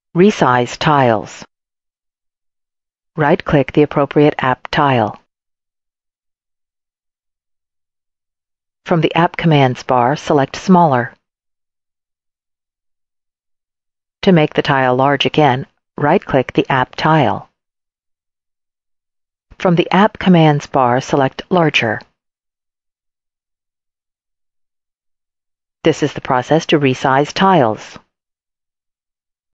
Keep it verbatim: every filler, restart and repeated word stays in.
Resize Tiles. Right-click the appropriate app tile. From the App Commands bar, select Smaller. To make the tile large again, right-click the app tile. From the App Commands bar, select Larger. This is the process to resize tiles.